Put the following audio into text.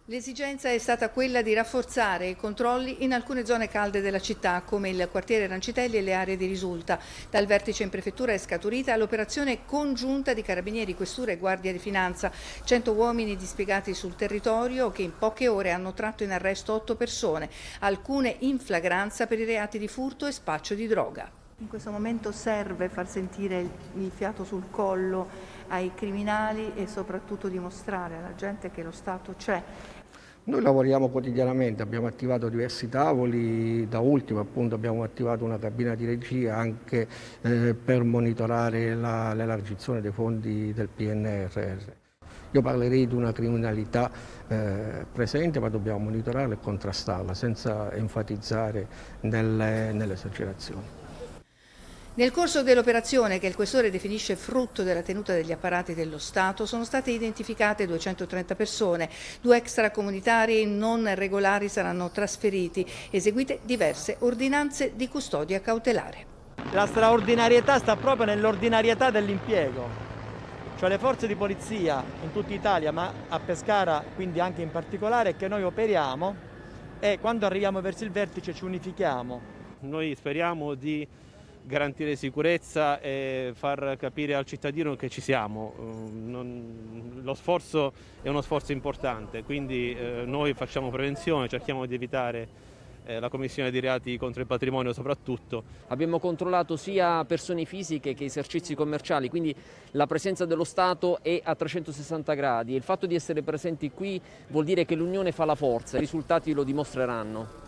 L'esigenza è stata quella di rafforzare i controlli in alcune zone calde della città, come il quartiere Rancitelli e le aree di Risulta. Dal vertice in prefettura è scaturita l'operazione congiunta di Carabinieri, Questura e Guardia di Finanza. 100 uomini dispiegati sul territorio che in poche ore hanno tratto in arresto 8 persone, alcune in flagranza per i reati di furto e spaccio di droga. In questo momento serve far sentire il fiato sul collo ai criminali e soprattutto dimostrare alla gente che lo Stato c'è. Noi lavoriamo quotidianamente, abbiamo attivato diversi tavoli, da ultimo appunto abbiamo attivato una cabina di regia anche per monitorare l'elargizione dei fondi del PNRR. Io parlerei di una criminalità presente, ma dobbiamo monitorarla e contrastarla senza enfatizzare nelle esagerazioni. Nel corso dell'operazione, che il Questore definisce frutto della tenuta degli apparati dello Stato, sono state identificate 230 persone, 2 extracomunitari non regolari saranno trasferiti, eseguite diverse ordinanze di custodia cautelare. La straordinarietà sta proprio nell'ordinarietà dell'impiego, cioè le forze di polizia in tutta Italia, ma a Pescara quindi anche in particolare, che noi operiamo e quando arriviamo verso il vertice ci unifichiamo. Noi speriamo di garantire sicurezza e far capire al cittadino che ci siamo. Lo sforzo è uno sforzo importante, quindi noi facciamo prevenzione, cerchiamo di evitare la commissione di reati contro il patrimonio soprattutto. Abbiamo controllato sia persone fisiche che esercizi commerciali, quindi la presenza dello Stato è a 360 gradi e il fatto di essere presenti qui vuol dire che l'unione fa la forza, i risultati lo dimostreranno.